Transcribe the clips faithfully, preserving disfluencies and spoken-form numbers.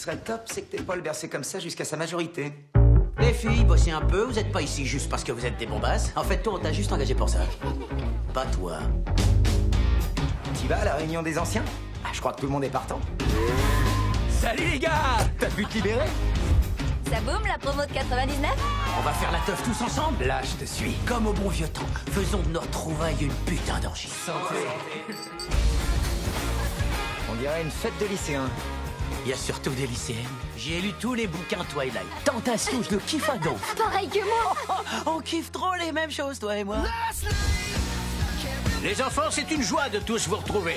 serait top, c'est que t'aies pas le bercé comme ça jusqu'à sa majorité. Les filles, bossez un peu, vous êtes pas ici juste parce que vous êtes des bombasses. En fait, toi, on t'a juste engagé pour ça. Pas toi. T'y vas à la réunion des anciens? Ah, je crois que tout le monde est partant. Salut les gars! T'as pu te libérer? Ça boum la promo de quatre-vingt-dix-neuf? On va faire la teuf tous ensemble? Là, je te suis. Comme au bon vieux temps, faisons de notre trouvaille une putain d'orgie. On dirait une fête de lycéens. Il y a surtout des lycéennes. J'ai lu tous les bouquins Twilight. Tentation, je le kiffe à donf. Pareil que moi. On kiffe trop les mêmes choses, toi et moi. Les enfants, c'est une joie de tous vous retrouver.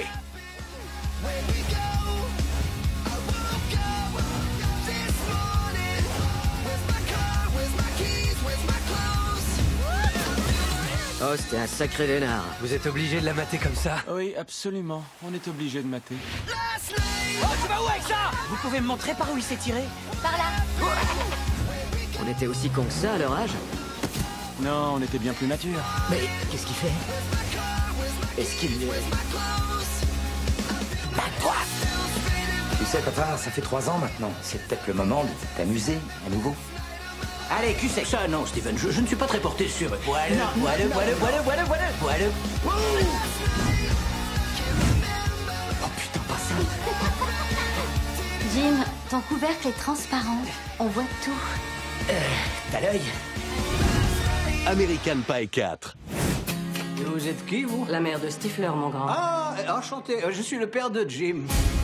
Oh, c'était un sacré vénard. Vous êtes obligés de la mater comme ça? Oui, absolument. On est obligé de mater. Oh, tu vas où avec ça? Vous pouvez me montrer par où il s'est tiré? Par là. On était aussi cons que ça à leur âge. Non, on était bien plus matures. Mais qu'est-ce qu'il fait? Est-ce qu'il... Tu sais, papa, ça fait trois ans maintenant. C'est peut-être le moment de t'amuser à nouveau. Allez, cul sec. Ça, non, Steven, je, je ne suis pas très porté sur eux. Voilà, voilà, voilà, voilà, voilà, voilà, voilà. Oh putain, pas ça. Jim, ton couvercle est transparent. On voit tout. Euh, t'as l'œil? American Pie quatre. Et vous êtes qui, vous? La mère de Stifler, mon grand. Ah, enchanté. Je suis le père de Jim.